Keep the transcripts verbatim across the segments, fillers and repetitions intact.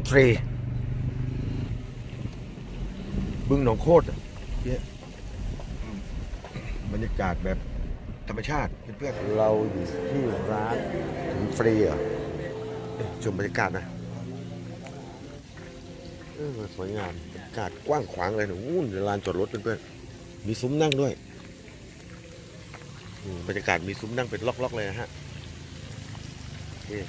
ทรีบึงหนองโคตรเนี่ยบรรยากาศแบบธรรมชาติเพื่อนๆเราอยู่ที่ร้านสุนทรีเหรอชมบรรยากาศนะเออสวยงามบรรยากาศกว้างขวางเลยนะอู้ลานจอดรถเพื่อนๆมีซุ้มนั่งด้วยบรรยากาศมีซุ้มนั่งเป็นล็อกๆเลยนะฮะนี่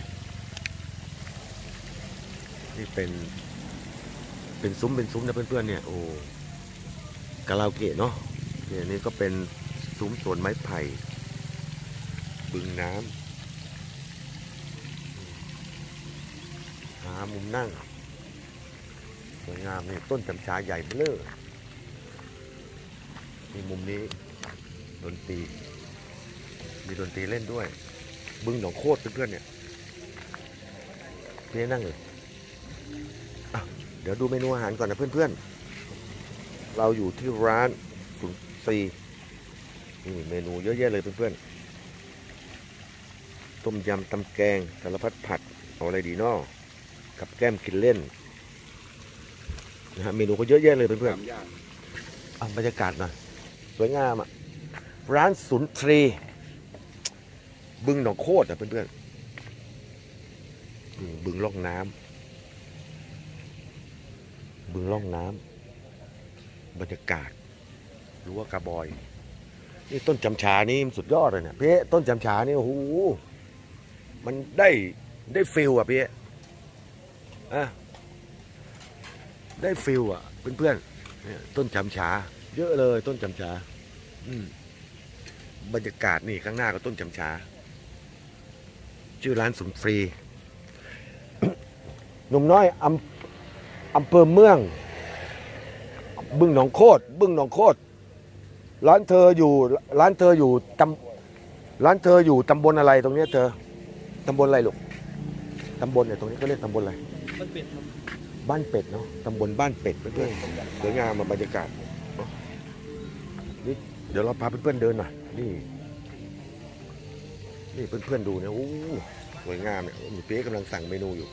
นี่เป็นเป็นซุ้มเป็นซุ้มนะเพื่อนๆเนี่ยโอ้คาราโอเกะเนาะเนี่ยนี่ก็เป็นซุ้มสวนไม้ไผ่บึงน้ำหามุมนั่งสวยงามนี่ต้นจำชาใหญ่เบ้อนี่มุมนี้ดนตรีมีดนตรีเล่นด้วยบึงหนองโคตรเพื่อนๆเนี่ยนี่นั่งเลยเดี๋ยวดูเมนูอาหารก่อนนะเพื่อนๆเราอยู่ที่ร้านสุนทรีนี่เมนูเยอะแยะเลยเพื่อนๆต้มยำตำแกงสารพัดผัดเอาอะไรดีเนาะกับแก้มกินเล่นนะฮะเมนูก็เยอะแยะเลยเพื่อนๆบรรยากาศหน่อยสวยงามอ่ะร้านสุนทรีบึงหนองโคตรอ่ะเพื่อนๆบึงล่องน้ำบึงล่องน้ำบรรยากาศรั้วกระบอยนี่ต้นจำชานี่สุดยอดเลยเนี่ยพี่ต้นจำชานี่โอ้โหมันได้ได้ฟิลอ่ะพี่อ่ะได้ฟิลอ่ะเพื่อนๆเนี่ยต้นจำชาเยอะเลยต้นจำชาอืมบรรยากาศนี่ข้างหน้าก็ต้นจำชาชื่อร้านสุนทรีหนุ่มน้อยอำอำเภอเมืองบึงหนองโคตรบึงหนองโคตรร้านเธออยู่ร้านเธออยู่ตำร้านเธออยู่ตำบลอะไรตรงนี้เธอตำบลอะไรลูกตำบลเนี่ยตรงนี้ก็เรียกตำบลอะไรบ้านเป็ดครับบ้านเป็ดเนาะตำบลบ้านเป็ดเพื่อนๆสวยงามมาบรรยากาศนี่เดี๋ยวเราพาเพื่อนๆเดินหน่อยนี่นี่เพื่อนๆดูเนี่ยโอ้สวยงามเนี่ยมีเป๊ะกำลังสั่งเมนูอยู่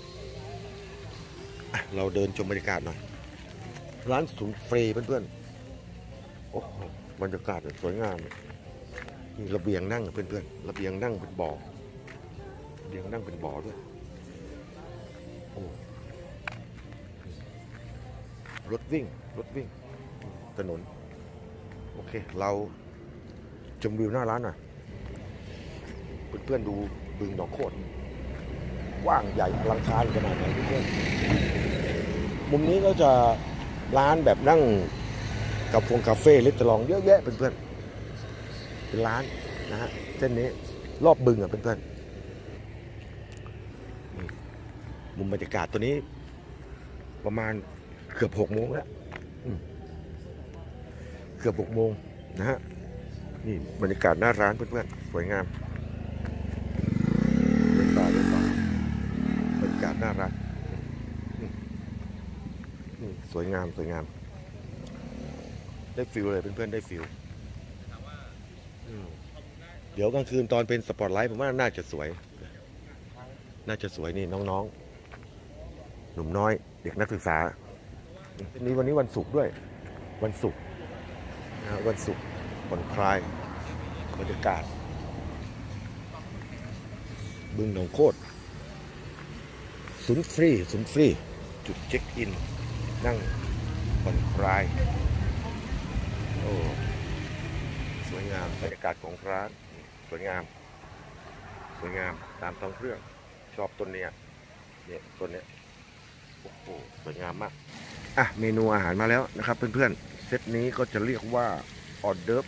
เราเดินชมบรรยากาศหน่อยร้านสุนทรีเพื่อนๆโอ้บรรยากาศสวยงามนี่ระเบียงนั่งเพื่อนๆระเบียงนั่งเป็นบ่อระเบียงนั่งเป็นบ่อด้วยโอ้รถวิ่งรถวิ่งถนนโอเคเราชมวิวหน้าร้านหน่อยเพื่อนๆดูบึงหนองโคตรกว้างใหญ่อลังการขนาดไหนเพื่อนๆมุมนี้ก็จะร้านแบบนั่งกับพวงคาเฟ่รีสอร์ทเยอะแยะเพื่อนๆเป็นร้านนะฮะเส้นนี้รอบบึงอ่ะเพื่อนๆมุมบรรยากาศตัวนี้ประมาณเกือบหกโมงแล้วเกือบหกโมงนะฮะนี่บรรยากาศหน้าร้านเพื่อนๆสวยงามบรรยากาศบรรยากาศหน้าร้านสวยงามสวยงามได้ฟิลเลยเพื่อนๆได้ฟิลเดี๋ยวกลางคืนตอนเป็นสปอตไลท์ผมว่าน่าจะสวยน่าจะสวยนี่น้องๆหนุ่มน้อยเด็กนักศึกษานี่วันนี้วันศุกร์ด้วยวันศุกร์นะวันศุกร์ผ่อนคลายบรรยากาศบึงหนองโคตรสุนทรีสุนทรีจุดเช็คอินนั่งผ่อนคลายโอ้สวยงามบรรยากาศของร้านสวยงามสวยงามตามท้องเครื่องชอบต้นเนี้ยเนี่ยต้นเนี้ยโอ้โหสวยงามมากอ่ะเมนูอาหารมาแล้วนะครับเพื่อนๆเซตนี้ก็จะเรียกว่าออเดิร์ฟ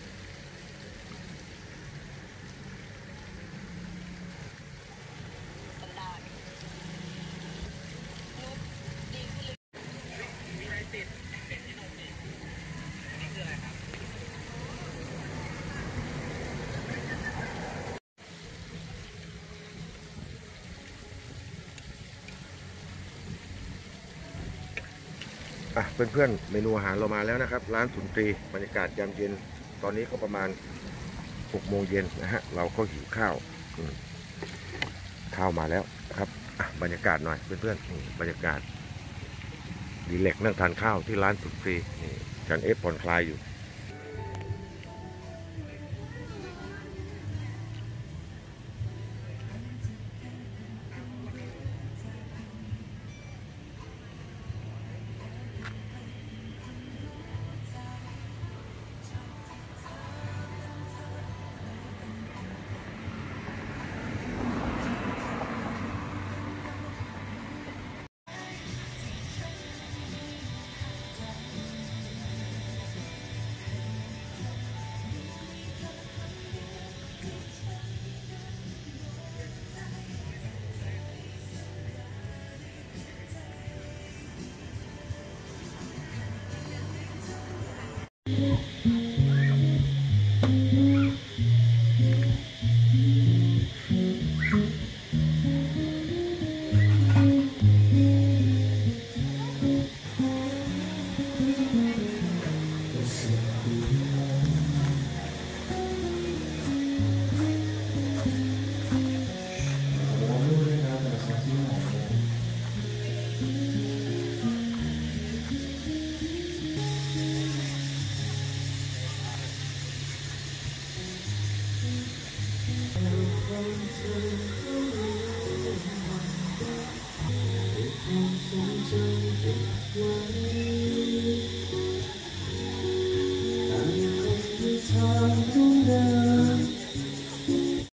อ่ะเพื่อนๆเมนูอาหารเรามาแล้วนะครับร้านสุนทรีบรรยากาศยามเย็นตอนนี้ก็ประมาณหกโมงเย็นนะฮะเราก็หิวข้าวข้าวมาแล้วครับอ่ะบรรยากาศหน่อยเพื่อนๆนี่บรรยากาศดีเล็กนั่งทานข้าวที่ร้านสุดฟรีนี่จันเอฟผ่อนคลายอยู่